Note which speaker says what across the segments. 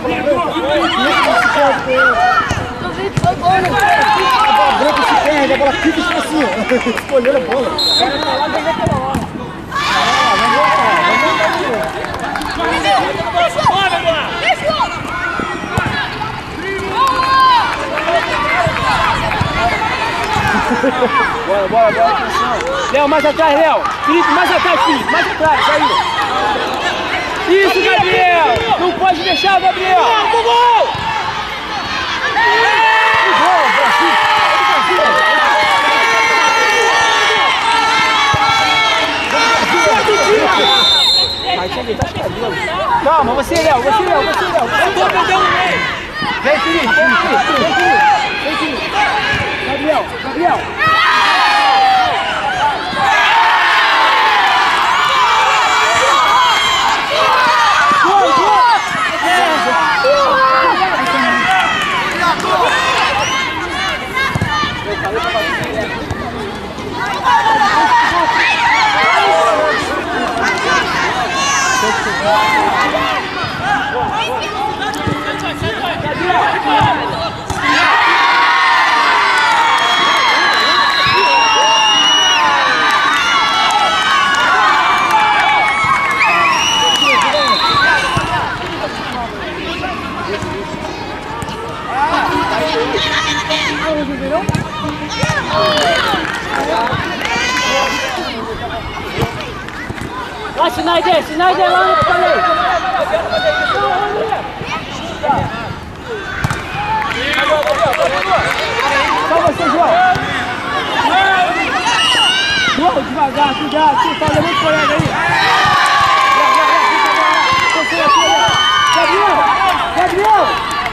Speaker 1: A branca se perde, a bola fica assim, ó. Escolhendo a bola. Bora, atenção. Léo, mais atrás, Léo. Felipe, mais atrás, Felipe. Mais atrás, aí. Isso, Gabriel. Não pode deixar, Gabriel. Gol, gol. Calma, você, Léo. Eu tô perdendo no meio. Vem, Felipe. Gabriel. Lá, Schneider lá no falei. Só você, João. João, devagar, cuidado, você fala muito colega aí. Gabriel!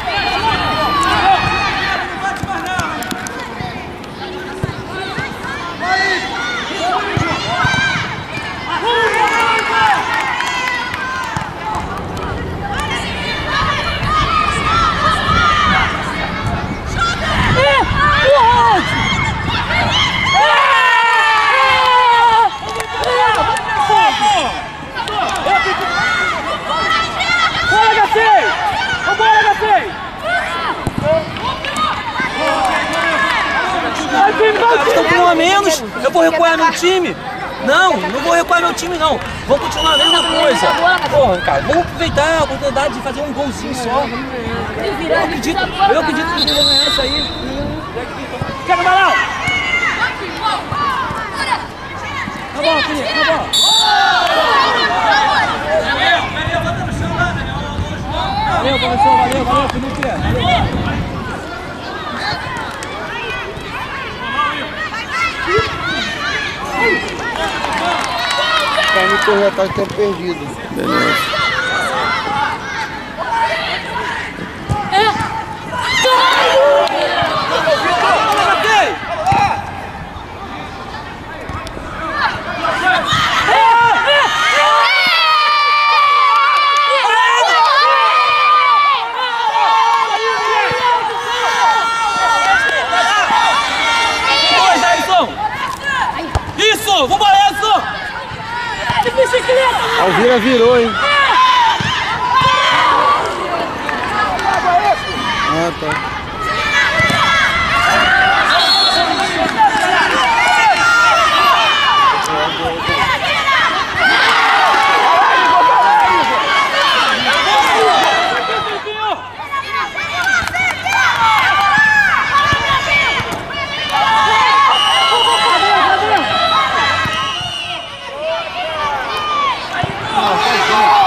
Speaker 2: Estão com um a menos, eu vou recuar meu time? Não vou recuar meu time não. Vamos continuar a mesma coisa. Porra, cara, vamos aproveitar a oportunidade de fazer um golzinho só. Eu acredito que a gente vai ganhar isso aí.
Speaker 1: Quer no balão! Tá bom, Felipe, tá bom. Valeu, professor, valeu, Felipe. Pra não correr atrás do tempo perdido.
Speaker 3: Beleza.
Speaker 2: Isso! Vambora, Edson!
Speaker 1: Alvira virou, hein? Ah, tá.
Speaker 3: Nossa,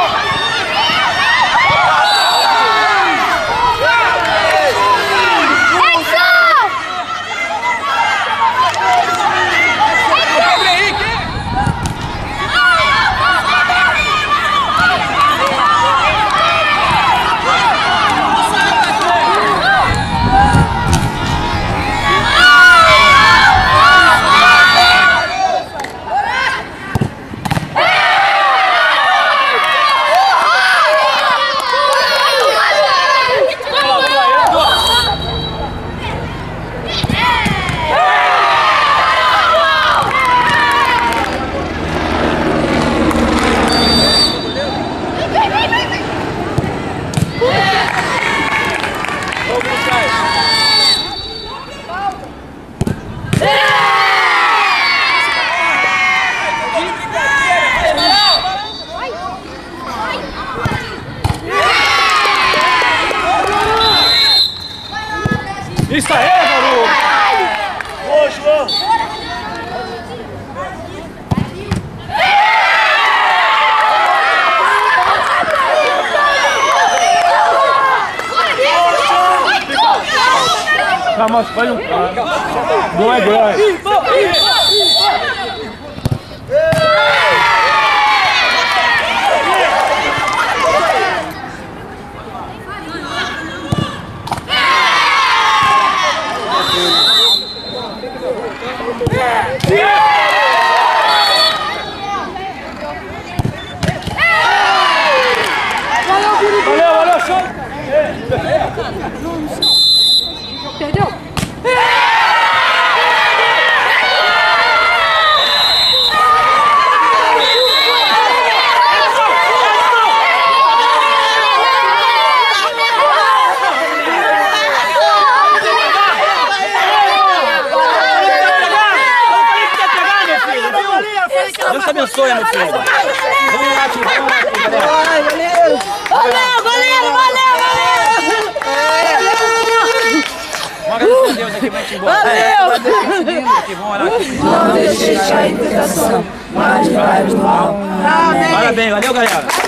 Speaker 1: Isso aí, garoto! Boa, João! Não, mas faz um cara. Não é grande. Valeu, show!
Speaker 3: Perdeu?
Speaker 2: Deus te abençoe, meu filho. Vamos lá, tio. Vamos lá, tio.
Speaker 3: Valeu, goleiro, valeu!
Speaker 2: Vamos agradecer a Deus aqui pra gente ir embora.
Speaker 3: Valeu!
Speaker 2: Vamos orar aqui.
Speaker 3: Não deixe a intercessão, mas vai no mal.
Speaker 2: Parabéns, valeu, galera.